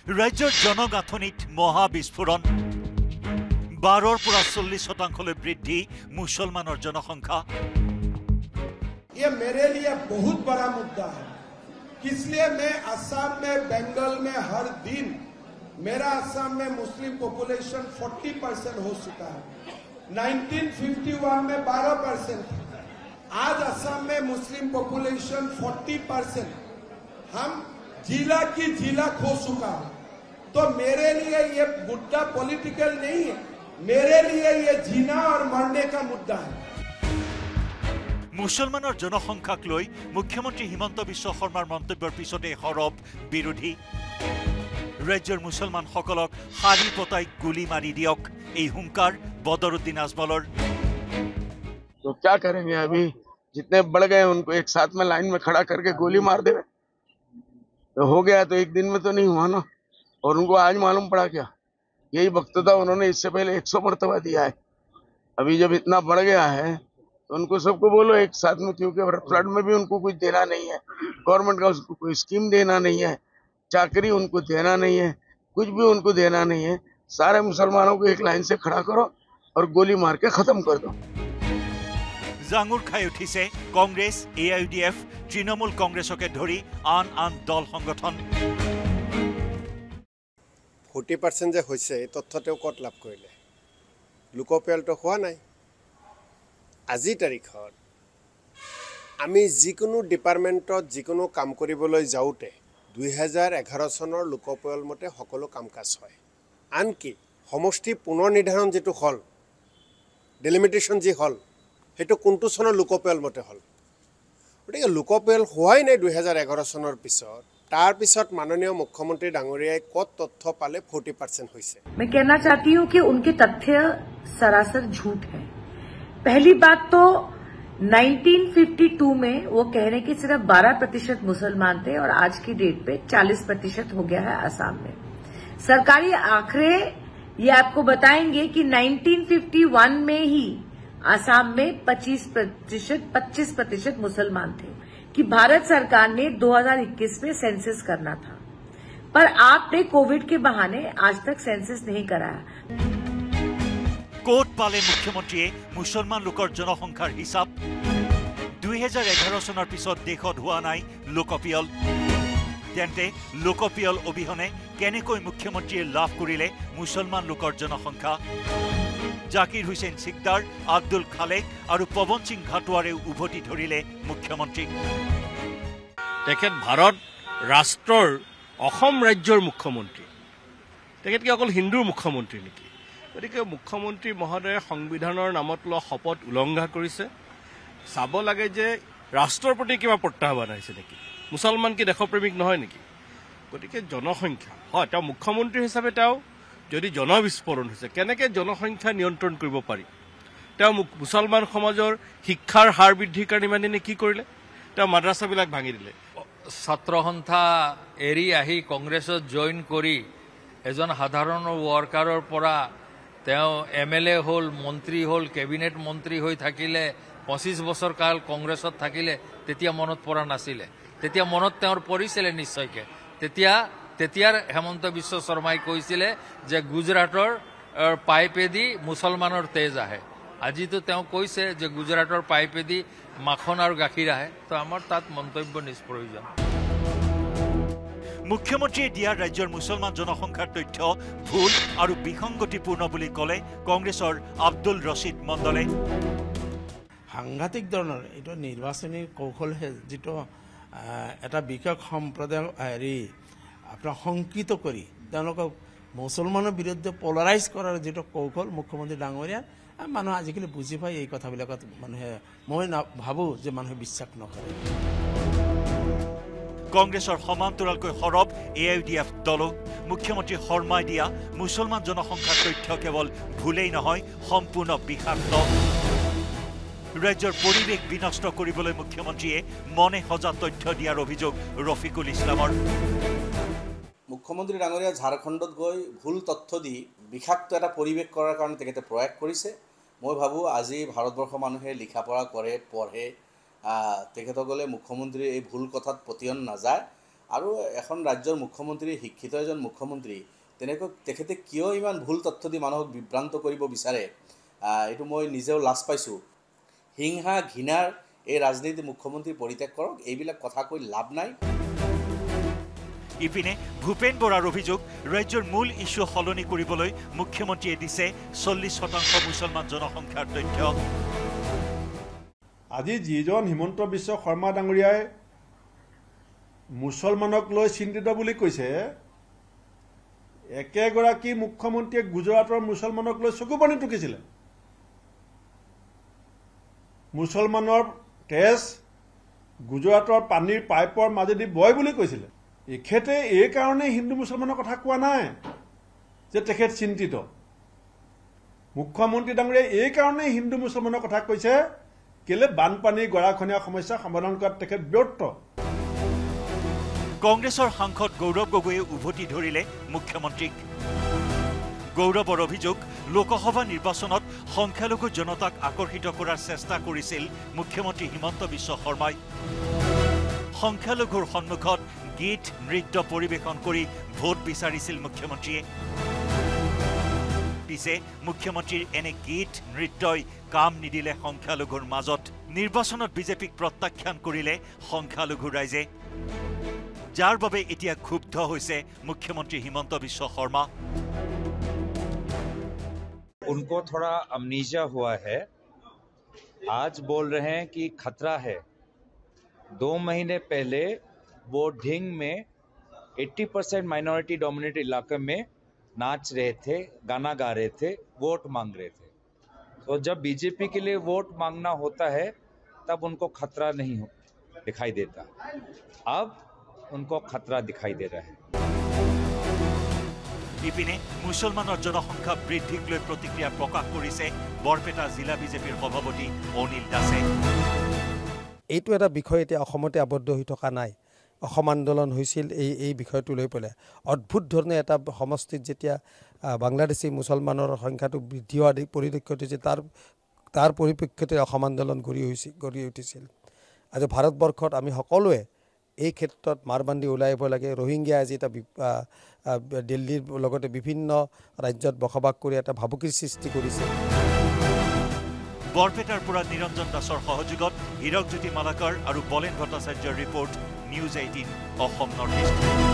ৰাজ্যৰ জনগাঁথনিত মহা বিস্ফোৰণ 12 পৰা 40% বৃদ্ধি মুছলমানৰ জনসংখ্যা ये मेरे लिए बहुत बड़ा मुद्दा है इसलिए मैं असम में बंगाल में हर दिन मेरा असम में मुस्लिम पॉपुलेशन 40% हो चुका है 1951 में 12% आज असम में मुस्लिम पॉपुलेशन 40% हम जिला की जिला खो चुका है तो मेरे लिए ये मुद्दा पॉलिटिकल नहीं है मेरे लिए ये जीना और मरने का मुद्दा है মুছলমানৰ জনসংখ্যাক লৈ মুখ্যমন্ত্ৰী হিমন্ত বিশ্ব শৰ্মাৰ মন্তব্যৰ পিছতে হৰব বিৰোধী ৰাজ্যৰ মুছলমানসকলক হাৰি পতাই গুলি মাৰি দিয়ক এই হুংকাৰ বদৰুদ্দিন আজমলৰ तो क्या करेंगे अभी जितने बढ़ गए उनको एक साथ में लाइन में खड़ा करके गोली मार दे तो हो गया तो एक दिन में तो नहीं हुआ ना और उनको आज मालूम पड़ा क्या यही वक्तव्य उन्होंने इससे पहले 100 मरतबा दिया है अभी जब इतना बढ़ गया है तो उनको सबको बोलो एक साथ में क्योंकि फ्लड में भी उनको कुछ देना नहीं है गवर्नमेंट का उसको कोई स्कीम देना नहीं है चाकरी उनको देना नहीं है कुछ भी उनको देना नहीं है सारे मुसलमानों को एक लाइन से खड़ा करो और गोली मार के खत्म कर दो জাঙুৰ খাই উঠিছে কংগ্ৰেছ AIUDF তৃণমূল কংগ্ৰেছকে ধৰি আন আন দল সংগঠন 40% যে হৈছে এই তথ্যটো কত লাভ কৰিলে লোকপিয়লটো হোৱা নাই আজি তাৰিখত আমি যিকোনো ডিপাৰ্টমেণ্টত যিকোনো কাম কৰিবলৈ যাওঁতে 2011 চনৰ লোকপিয়ল মতে সকলো কাম কাজ হয় আনকি সমষ্টি পুনৰ নিৰ্ধাৰণ যেটো হল ডেলিমিটেশন যি হল হেতু কোনটো চনৰ লোকপিয়ল মতে হল গতিকে লোকপিয়ল হোৱাই নাই 2011 চনৰ পিছত तार पिছত माननीय मुख्यमंत्री डांगरिया कत तथ्य पाले 40% हुई से मैं कहना चाहती हूं कि उनके तथ्य सरासर झूठ है पहली बात तो 1952 में वो कह रहे कि सिर्फ 12% मुसलमान थे और आज की डेट पे 40% हो गया है असम में सरकारी आंकड़े ये आपको बताएंगे कि 1951 में ही असम में 25% मुसलमान थे कि भारत सरकार ने 2021 में सेंसस करना था पर आपने कोविड के बहाने आज तक सेंसस नहीं कराया কোট পালে মুখ্যমন্ত্ৰীয়ে মুছলমান লোকৰ জনসংখ্যাৰ হিচাপ 2011 চনৰ পিছত দেশত হোৱা নাই লোকপিয়ল তেন্তে লোকপিয়ল অবিহনে কেনেকৈ মুখ্যমন্ত্ৰীয়ে লাভ কৰিলে মুছলমান লোকৰ জনসংখ্যা জাকিৰ হুছেইন সিকদাৰ আব্দুল খালেক আৰু পৱন সিং ঘাটোৱাৰে উভতি ধৰিলে মুখ্যমন্ত্ৰী তেখেত ভাৰত ৰাষ্ট্ৰৰ অসম ৰাজ্যৰ মুখ্যমন্ত্ৰী তেখেত কি অকল হিন্দুৰ মুখ্যমন্ত্ৰী নেকি গতিকে মুখ্যমন্ত্ৰী মহোদয়ে সংবিধানৰ নামত লোৱা শপত উলংঘা কৰিছে চাব লাগে যে ৰাষ্ট্ৰৰ প্ৰতি কিবা প্ৰত্যাহ্বান আহিছে নেকি মুছলমান কি দেশপ্ৰেমিক নহয় নেকি গতিকে জনসংখ্যা হয় তেওঁ মুখ্যমন্ত্ৰী হিচাপে তেওঁ যদি জনবিস্ফোৰণ হৈছে কেনেকৈ জনসংখ্যা নিয়ন্ত্ৰণ কৰিব পাৰি তেওঁ মুছলমান সমাজৰ শিক্ষাৰ হাৰ বৃদ্ধিৰ কাৰণে মানে কি কৰিলে তেওঁ মাদ্ৰাসাবিলাক ভাঙি দিলে ছাত্ৰ সন্থা এৰি আহি কংগ্ৰেছত জইন কৰি এজন সাধাৰণ ওয়াৰ্কাৰৰ পৰা তেওঁ MLA হল মন্ত্ৰী হল কেবিনেট মন্ত্ৰী হৈ থাকিলে 25 বছৰ কাল কংগ্ৰেছত থাকিলে তেতিয়া মনত পৰা নাছিলে তেতিয়া মনত তেওঁৰ পৰিছিলে নিশ্চয়কৈ তেতিয়াৰ হেমন্ত বিশ্ব শৰ্মাই কৈছিলে যে গুজৰাটৰ পাইপেদি মুছলমানৰ তেজ আহে আজিতো তেওঁ কৈছে যে গুজৰাটৰ পাইপেদি মাখন আৰু গাখীৰ আহে তো আমাৰ তাত মন্তব্য নিষ্প্ৰয়োজন মুখ্যমন্ত্ৰীয়ে দিয়া ৰাজ্যৰ মুছলমান জনসংখ্যাৰ তথ্য ভুল আৰু বিসংগতিপূৰ্ণ বুলি ক'লে কংগ্ৰেছৰ আব্দুল ৰছিদ মণ্ডলে সাংঘাতিক ধৰণৰ এটা নিৰ্বাচনী কৌশল যেটো এটা বিশেষ সম্প্ৰদায় আপনার শঙ্কিত করি মুসলমানের বিরুদ্ধে পোলারাইজ করার যেটা কৌশল মুখ্যমন্ত্রী ডাঙরিয়া মানুষ আজিকালি বুঝি পায় এই কথাবিলাকত মানুহে মই ভাবো যে মানুহে বিশ্বাস নকৰে কংগ্ৰেছৰ সমান্তৰালকৈ হৰব AIUDF দল মুখ্যমন্ত্ৰী শৰ্মাই দিয়া মুছলমান জনসংখ্যাৰ তথ্য কেৱল ভুলেই নহয় সম্পূৰ্ণ বিষাক্ত ৰাজ্যৰ পৰিৱেশ বিনষ্ট কৰিবলৈ মুখ্যমন্ত্ৰীয়ে মনে সজা তথ্য দিয়াৰ অভিযোগ ৰফিকুল ইছলামৰ মুখ্যমন্ত্ৰী ডাঙৰীয়া ঝাৰখণ্ডত গৈ ভুল তথ্য দি বিষাক্ত এটা পৰিৱেশ কৰাৰ কাৰণে তেখেতে প্ৰয়াস কৰিছে মই ভাবো আজি ভাৰতবৰ্ষৰ মানুহে লিখা পঢ়া কৰে পঢ়ে তেখেতসকলে মুখ্যমন্ত্ৰীৰ এই ভুল কথাত পতিয়ন নাযায় আৰু এখন ৰাজ্যৰ মুখ্যমন্ত্ৰী শিক্ষিত এজন মুখ্যমন্ত্ৰী তেনেকৈ তেখেতে কিয় ইমান ভুল তথ্য দি মানুহক বিভ্ৰান্ত কৰিব বিচাৰে এইটো মই নিজেও লাজ পাইছোঁ হিংসা ঘৃণাৰ এই ৰাজনীতি মুখ্যমন্ত্ৰী পৰিত্যাগ কৰক এইবিলাক কথা কৈ লাভ নাই ইপিনে ভূপেন বৰাৰ অভিযোগ ৰাজ্যৰ মূল ইস্যু সলনি কৰিবলৈ মুখ্যমন্ত্ৰীয়ে দিছে 40% মুছলমান জনসংখ্যাৰ তথ্য আজি যিজন হিমন্ত বিশ্ব শৰ্মা ডাঙৰীয়াই মুছলমানক লৈ চিন্তিত বুলি কৈছে একেগৰাকী মুখ্যমন্ত্ৰীয়ে গুজৰাটৰ মুছলমানক লৈ চকুপানী টুকিছিলে মুছলমানৰ তেজ গুজৰাটৰ পানীৰ পাইপৰ মাজেদি বয় বুলি কৈছিলে এখেতে এই কাৰণে হিন্দু মুছলমানৰ কথা কোৱা নাই যে তেখেত চিন্তিত মুখ্যমন্ত্ৰী ডাঙৰীয়াই এই কাৰণে হিন্দু মুছলমানৰ কথা কৈছে কেলে বানপানী গৰাখনীয়া সমস্যা সমাধান কৰাত তেখেত ব্যৰ্থ কংগ্ৰেছৰ সাংসদ গৌৰৱ গগৈয়ে উভতি ধৰিলে মুখ্যমন্ত্ৰীক গৌৰৱৰ অভিযোগ লোকসভা নিৰ্বাচনত সংখ্যালঘু জনতাক আকৰ্ষিত কৰাৰ চেষ্টা কৰিছিল মুখ্যমন্ত্ৰী হিমন্ত বিশ্ব শৰ্মাই সংখ্যালঘুৰ সন্মুখত গীত নৃত্য পৰিৱেশন কৰি ভোট বিচাৰিছিল মুখ্যমন্ত্ৰীয়ে পিছে মুখ্যমন্ত্ৰীৰ এনে গীত নৃত্যই কাম নিদিলে সংখ্যালঘুৰ মাজত নিৰ্বাচনত বিজেপিক প্ৰত্যাখ্যান কৰিলে সংখ্যালঘু ৰাইজে যাৰ বাবে এতিয়া ক্ষুব্ধ হৈছে মুখ্যমন্ত্ৰী হিমন্ত বিশ্ব শৰ্মা उनको थोड़ा अमनीजा हुआ है आज बोल रहे हैं कि खतरा है 2 महीने पहले वो ढिंग में 80% माइनॉरिटी डोमिनेटेड इलाके में नाच रहे थे गाना गा रहे थे वोट मांग रहे थे तो जब बीजेपी के लिए वोट मांगना होता है तब उनको खतरा नहीं दिखाई देता अब उनको खतरा दिखाई दे रहा है ইপিনে মুছলমানৰ জনসংখ্যা বৃদ্ধিক লৈ প্ৰতিক্ৰিয়া প্ৰকাশ কৰিছে বৰপেটা জিলা বিজেপিৰ সভাপতি অনিল দাসে এইটো এটা বিষয় এতিয়া অসমতে আবদ্ধ হৈ থকা নাই অসম আন্দোলন হৈছিল এই বিষয়টো লৈ পেলাই অদ্ভুত ধৰণে এটা সমষ্টিত যেতিয়া বাংলাদেশী মুছলমানৰ সংখ্যাটো বৃদ্ধি হোৱা পৰিলক্ষিত হৈছে তাৰ পৰিপ্ৰেক্ষিততে অসম আন্দোলন গঢ়ি উঠিছিল আজি ভাৰতবৰ্ষত আমি সকলোৱে এই ক্ষেত্ৰত মাৰবান্ধি ওলাই আহিব লাগে ৰোহিংগিয়া আজি এটা দিল্লীৰ লগতে বিভিন্ন ৰাজ্যত বসবাস কৰি এটা ভাবুকিৰ সৃষ্টি কৰিছে বৰপেটাৰ পৰা নিৰঞ্জন দাসৰ সহযোগত হীৰকজ্যোতি মালাকাৰ আৰু বলেন ভট্টাচাৰ্যৰ report news 18 Assam North east